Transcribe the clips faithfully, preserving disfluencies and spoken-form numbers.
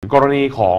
กรณีของ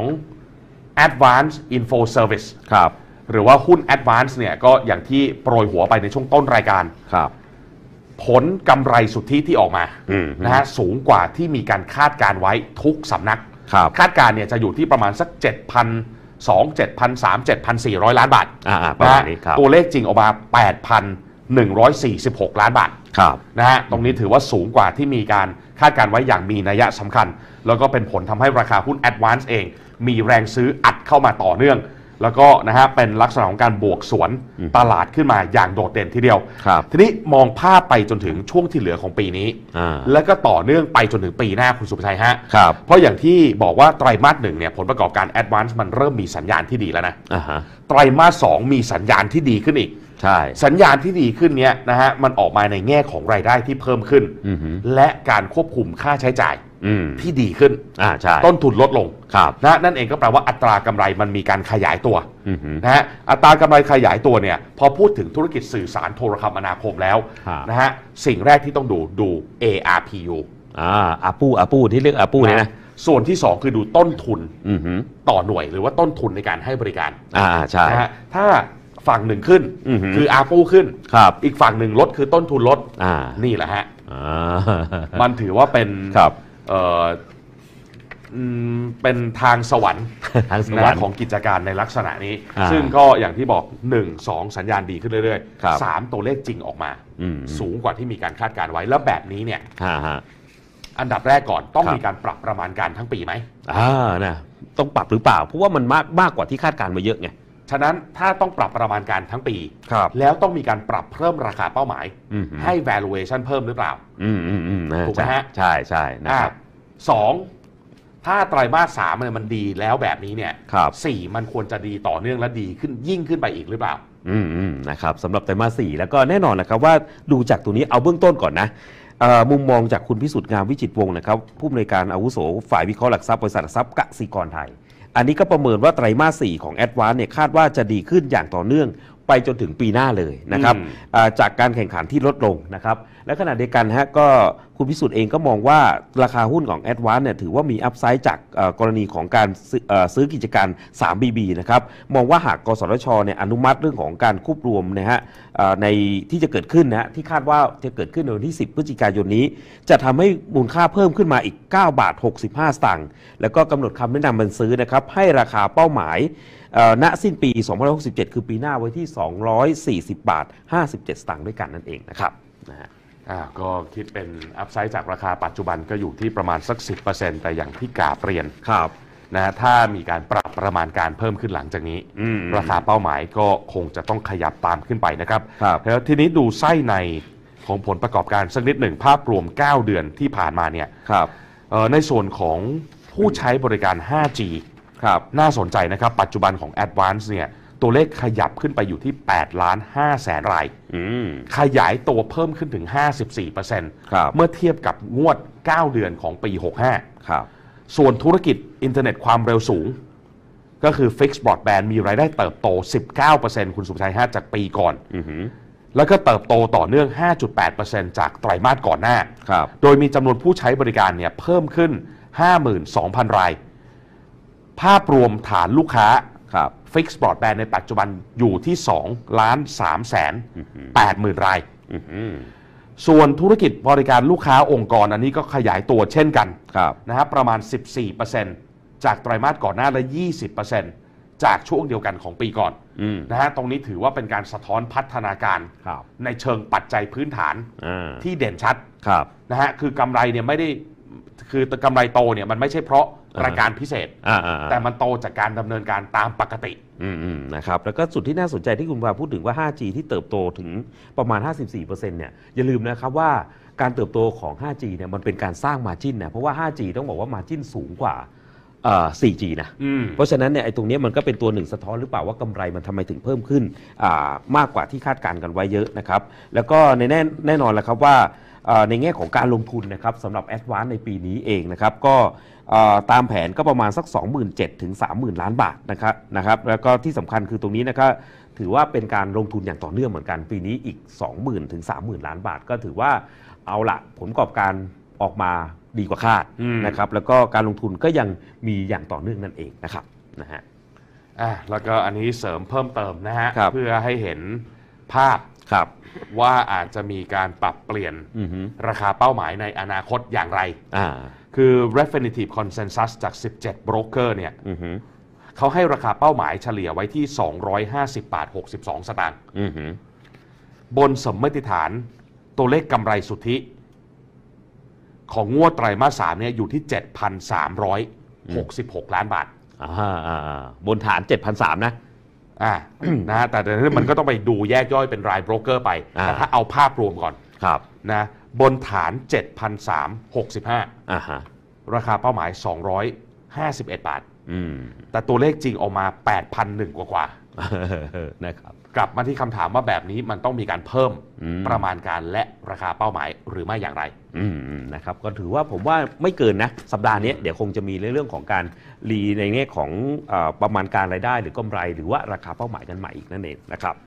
Advanced Info Service ครับหรือว่าหุ้น Advanced เนี่ยก็อย่างที่โปรยหัวไปในช่วงต้นรายการครับผลกำไรสุทธิที่ออกมานะฮะสูงกว่าที่มีการคาดการไว้ทุกสำนักคาดการเนี่ยจะอยู่ที่ประมาณสัก เจ็ดพันสองร้อย เจ็ดพันสามร้อย เจ็ดพันสี่ร้อย ล้านบาทนะตัวเลขจริงออกมา แปดพันหนึ่งร้อยสี่สิบหก ล้านบาทนะฮะตรงนี้ถือว่าสูงกว่าที่มีการคาดการไว้อย่างมีนัยสำคัญแล้วก็เป็นผลทำให้ราคาหุ้น Advance เองมีแรงซื้ออัดเข้ามาต่อเนื่องแล้วก็นะฮะเป็นลักษณะของการบวกสวนตลาดขึ้นมาอย่างโดดเด่นทีเดียวทีนี้มองภาพไปจนถึงช่วงที่เหลือของปีนี้แล้วก็ต่อเนื่องไปจนถึงปีหน้าคุณสุภชัยฮะเพราะอย่างที่บอกว่าไตรมาสหนึ่งเนี่ยผลประกอบการ Advance มันเริ่มมีสัญญาณที่ดีแล้วนะไตรมาสสองมีสัญญาณที่ดีขึ้นอีกใช่สัญญาณที่ดีขึ้นเนี้ยนะฮะมันออกมาในแง่ของรายได้ที่เพิ่มขึ้นและการควบคุมค่าใช้จ่ายที่ดีขึ้นต้นทุนลดลงนะนั่นเองก็แปลว่าอัตรากำไรมันมีการขยายตัวนะฮะอัตรากำไรขยายตัวเนี่ยพอพูดถึงธุรกิจสื่อสารโทรคมนาคมแล้วนะฮะสิ่งแรกที่ต้องดูดู เอ อาร์ พี ยูอ่าอาปูอาปูที่เรียกอาปูเนี่ยนะส่วนที่สองคือดูต้นทุนต่อหน่วยหรือว่าต้นทุนในการให้บริการอ่าใช่นะฮะถ้าฝั่งหนึ่งขึ้นคืออาปูขึ้นอีกฝั่งหนึ่งลดคือต้นทุนลดนี่แหละฮะมันถือว่าเป็นเอ่อเป็นทางสวรรค์ของกิจการในลักษณะนี้ซึ่งก็อย่างที่บอกหนึ่ง สองสัญญาณดีขึ้นเรื่อยๆสามตัวเลขจริงออกมาสูงกว่าที่มีการคาดการไว้แล้วแบบนี้เนี่ยอันดับแรกก่อนต้องมีการปรับประมาณการทั้งปีไหมอ่านะต้องปรับหรือเปล่าเพราะว่ามันมากมากกว่าที่คาดการมาเยอะไงฉะนั้นถ้าต้องปรับประมาณการทั้งปีแล้วต้องมีการปรับเพิ่มราคาเป้าหมายให้ valuation เพิ่มหรือเปล่าถูกไหมฮะใช่ใช่นะครับสองถ้าไตรมาสสามเนี่ยมันดีแล้วแบบนี้เนี่ยสี่มันควรจะดีต่อเนื่องและดีขึ้นยิ่งขึ้นไปอีกหรือเปล่าอืมนะครับสำหรับไตรมาสสี่แล้วก็แน่นอนนะครับว่าดูจากตัวนี้เอาเบื้องต้นก่อนนะมุมมองจากคุณพิสุทธิ์งามวิจิตรวงศ์นะครับผู้อำนวยการอาวุโสฝ่ายวิเคราะห์หลักทรัพย์บริษัทหลักทรัพย์กสิกรไทยอันนี้ก็ประเมินว่าไตรมาสสี่ของ Advance เนี่ยคาดว่าจะดีขึ้นอย่างต่อเนื่องไปจนถึงปีหน้าเลยนะครับจากการแข่งขันที่ลดลงนะครับและขณะเดียวกันฮะก็คุณพิสุทธิ์เองก็มองว่าราคาหุ้นของ Advance เนี่ยถือว่ามีอัพไซด์จากกรณีของการซื้อกิจการ ทรี บี บี นะครับมองว่าหากกสทชเนี่ยอนุมัติเรื่องของการควบรวมนะฮะในที่จะเกิดขึ้นนะที่คาดว่าจะเกิดขึ้นในวันที่สิบพฤศจิกายนนี้จะทำให้มูลค่าเพิ่มขึ้นมาอีกเก้าบาทหกสิบห้าสตางค์แล้วก็กำหนดคำแนะนำมันซื้อนะครับให้ราคาเป้าหมายณสิ้นปีสองพันห้าร้อยหกสิบเจ็ดคือปีหน้าไว้ที่สองร้อยสี่สิบบาทห้าสิบเจ็ดสตางค์ด้วยกันนั่นเองนะครับนะฮะก็คิดเป็นอัพไซด์จากราคาปัจจุบันก็อยู่ที่ประมาณสัก สิบเปอร์เซ็นต์ แต่อย่างที่กาเปลี่ยนนะถ้ามีการปรับประมาณการเพิ่มขึ้นหลังจากนี้ราคาเป้าหมายก็คงจะต้องขยับตามขึ้นไปนะครับแล้วทีนี้ดูไส้ในของผลประกอบการสักนิดหนึ่งภาพรวมเก้าเดือนที่ผ่านมาเนี่ยในส่วนของผู้ใช้บริการ ห้าจี ครับน่าสนใจนะครับปัจจุบันของ Advance เนี่ยตัวเลขขยับขึ้นไปอยู่ที่แปดล้านห้าแสนรายขยายตัวเพิ่มขึ้นถึง ห้าสิบสี่เปอร์เซ็นต์ เมื่อเทียบกับงวดเก้าเดือนของปีหกสิบห้าครับส่วนธุรกิจอินเทอร์เน็ตความเร็วสูงก็คือ Fixed Broadband มีรายได้เติบโต สิบเก้าเปอร์เซ็นต์ คุณสุภชัยฮะจากปีก่อนแล้วก็เติบโตต่อเนื่อง ห้าจุดแปดเปอร์เซ็นต์ จากไตรมาสก่อนหน้าโดยมีจำนวนผู้ใช้บริการเนี่ยเพิ่มขึ้น ห้าหมื่นสองพัน รายภาพรวมฐานลูกค้า Fixed Broadband ในปัจจุบันอยู่ที่สองล้านสามแสนแปดหมื่นรายส่วนธุรกิจบริการลูกค้าองค์กรอันนี้ก็ขยายตัวเช่นกันนะครับประมาณ สิบสี่เปอร์เซ็นต์ จากไตรมาสก่อนหน้าและ ยี่สิบเปอร์เซ็นต์ จากช่วงเดียวกันของปีก่อนนะฮะตรงนี้ถือว่าเป็นการสะท้อนพัฒนาการในเชิงปัจจัยพื้นฐานที่เด่นชัดนะฮะคือกำไรเนี่ยไม่ได้คือกำไรโตเนี่ยมันไม่ใช่เพราะรายการพิเศษแต่มันโตจากการดำเนินการตามปกตินะครับแล้วก็สุดที่น่าสนใจที่คุณพาพูดถึงว่า ห้าจี ที่เติบโตถึงประมาณ ห้าสิบสี่เปอร์เซ็นต์ เนี่ยอย่าลืมนะครับว่าการเติบโตของ ห้าจี เนี่ยมันเป็นการสร้าง margin นะเพราะว่า ห้าจี ต้องบอกว่า margin สูงกว่า โฟร์จี นะเพราะฉะนั้นเนี่ยไอ้ตรงนี้มันก็เป็นตัวหนึ่งสะท้อนหรือเปล่าว่ากำไรมันทำไมถึงเพิ่มขึ้นมากกว่าที่คาดการณ์กันไว้เยอะนะครับแล้วก็ในแน่แน่นอนแหละครับว่าในแง่ของการลงทุนนะครับสำหรับ Advance ในปีนี้เองนะครับก็ตามแผนก็ประมาณสัก สองหมื่นเจ็ดพัน ถึง สามหมื่น ล้านบาทนะครับนะครับแล้วก็ที่สำคัญคือตรงนี้นะครับถือว่าเป็นการลงทุนอย่างต่อเนื่องเหมือนกันปีนี้อีก สองหมื่น ถึง สามหมื่น ล้านบาทก็ถือว่าเอาละผลประกอบการออกมาดีกว่าคาดนะครับแล้วก็การลงทุนก็ยังมีอย่างต่อเนื่องนั่นเองนะครับนะฮะอ่ะแล้วก็อันนี้เสริมเพิ่มเติมนะฮะเพื่อให้เห็นภาพครับว่าอาจจะมีการปรับเปลี่ยนราคาเป้าหมายในอนาคตอย่างไรคือ Refinitiv Consensus จากสิบเจ็ดโบรกเกอร์เนี่ยเขาให้ราคาเป้าหมายเฉลี่ยไว้ที่สองร้อยห้าสิบบาทหกสิบสองสตางค์บนสมมติฐานตัวเลขกำไรสุทธิของงวดไตรมาสสามเนี่ยอยู่ที่ เจ็ดพันสามร้อยหกสิบหก ล้านบาทบนฐาน เจ็ดพันสามร้อย นะอ่านะฮะแต่แต่มันก็ต้องไปดูแยกย่อยเป็นรายโบรกเกอร์ไปแต่ถ้าเอาภาพรวมก่อนครับนะบนฐาน เจ็ดพันสามร้อยหกสิบห้าอ่าฮะราคาเป้าหมาย สองร้อยห้าสิบเอ็ด บาทแต่ตัวเลขจริงออกมา แปดพันหนึ่ง กว่ากว่านะครับกลับมาที่คำถามว่าแบบนี้มันต้องมีการเพิ่มประมาณการและราคาเป้าหมายหรือไม่อย่างไรนะครับก็ถือว่าผมว่าไม่เกินนะสัปดาห์นี้เดี๋ยวคงจะมีเรื่องของการรีในแง่ของประมาณการรายได้หรือกำไรหรือว่าราคาเป้าหมายกันใหม่อีกนั่นเองนะครับ